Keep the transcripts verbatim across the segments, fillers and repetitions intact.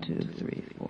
two, three, four.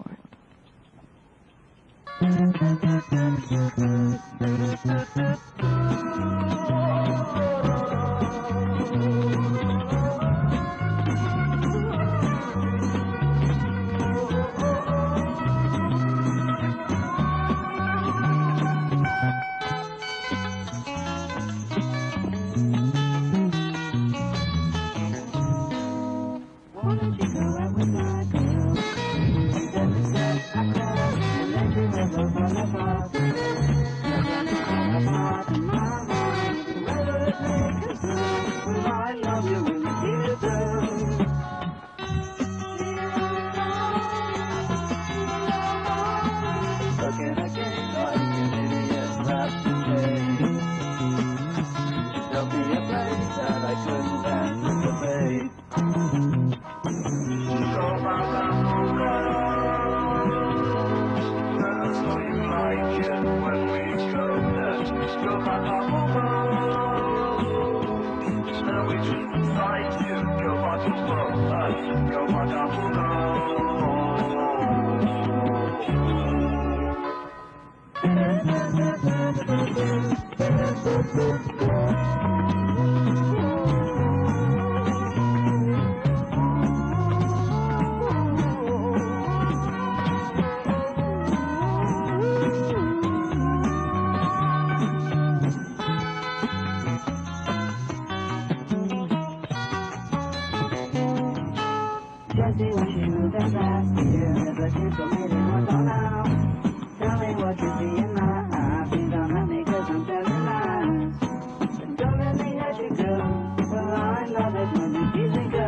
Jesse, what you do that last year, but you told me they want all now. Tell me what you see in my eyes, please don't hurt me cause I'm telling lies. But don't let me let you go, well I know there's no need easy go.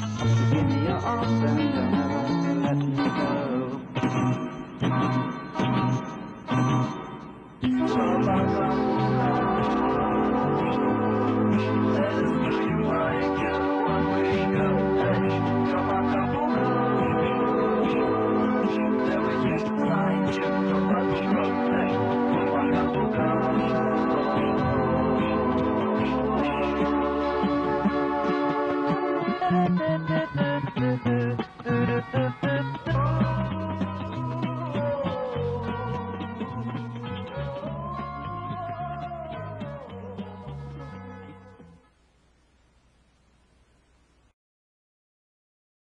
Give me your arms and don't ever let me go.